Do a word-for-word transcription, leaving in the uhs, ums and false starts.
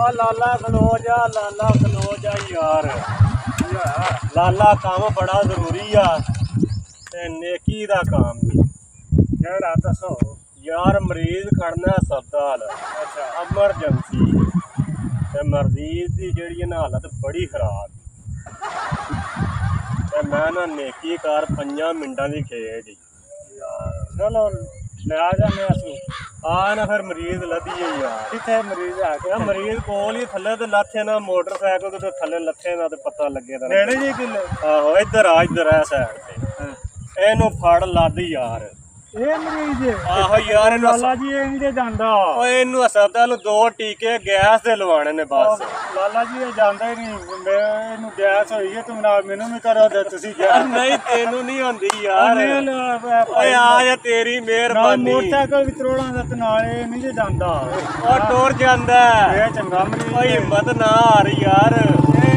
ਲਾਲਾ ਖਲੋ ਜਾ ਲਾਲਾ ਖਲੋ ਜਾ ਯਾਰ ਲਾਲਾ ਕੰਮ ਬੜਾ ਜ਼ਰੂਰੀ ਆ ਤੇ ਨੇਕੀ ਦਾ ਕੰਮ ਵੀ ਕਿਹੜਾ ਦੱਸੋ ਯਾਰ ਮਰੀਜ਼ ਖੜਨਾ ਹਸਪਤਾਲ ਅੱਛਾ ਐਮਰਜੈਂਸੀ ਤੇ ਮਰੀਜ਼ ਦੀ ਜਿਹੜੀ ਨਾ ਹਾਲਤ ਬੜੀ ਖਰਾਬ ਤੇ ਮੈਂ ਨਾ ਨੇਕੀ ਕਰ ਪੰਜਾਂ ਮਿੰਟਾਂ ਦੀ ਖੇਡ ਹੀ ਚਲੋ ਲੈ ਜਾਂਦੇ ਅਸੀਂ ਆ ਨਾ ਫਿਰ ਮਰੀਜ਼ ਲੱਦੀਏ ਯਾਰ ਕਿੱਥੇ ਮਰੀਜ਼ ਆ ਇਹ ਮਰੀਜ਼ ਕੋਲ ਹੀ ਥੱਲੇ ਤੇ ਲੱਥੇ ਨਾ ਮੋਟਰਸਾਈਕਲ ਤੇ ਥੱਲੇ ਲੱਥੇ ਨਾ ਤੇ ਪਤਾ ਲੱਗੇ ਤਾਂ ਨੇੜੇ ਜੀ ਕਿੱਲੇ ਆਹੋ ਇੱਧਰ ਆ ਇੱਧਰ ਆ ਸਾਈਡ ਤੇ ਇਹਨੂੰ ਫੜ ਲੱਦ ਯਾਰ ਇਹ ਮਰੀਜ਼ ਆਹੋ ਯਾਰ ਇਹਨੂੰ ਲਾਲਾ ਜੀ ਇਹ ਨਹੀਂ ਜਾਂਦਾ ਓਏ ਇਹਨੂੰ ਹਸਪਤਾਲ ਦੋ ਟੀਕੇ ਗੈਸ ਦੇ ਲਵਾਣੇ ਨੇ ਬਸ ਲਾਲਾ ਜੀ ਇਹ ਜਾਂਦਾ ਹੀ ਨਹੀਂ ਮੈਂ ਇਹਨੂੰ ਗੈਸ ਹੋਈ ਹੈ ਤੁਮ ਨਾਲ ਮੈਨੂੰ ਵੀ ਕਰੋ ਤੇ ਤੁਸੀਂ ਗੈਸ ਨਹੀਂ ਤੈਨੂੰ ਨਹੀਂ ਹੁੰਦੀ ਯਾਰ ਓਏ ਓਏ ਆ ਜਾ ਤੇਰੀ ਮਿਹਰਬਾਨੀ ਮੋਟਰਸਾਈਕਲ ਵੀ ਤਰੋੜਾਂ ਦਾ ਤੇ ਨਾਲ ਇਹ ਨਹੀਂ ਜੇ ਜਾਂਦਾ ਉਹ ਟੁਰ ਜਾਂਦਾ ਇਹ ਚੰਗਾ ਮਰੀਜ਼ ਓਏ ਹਿੰਮਤ ਨਾ ਹਾਰ ਯਾਰ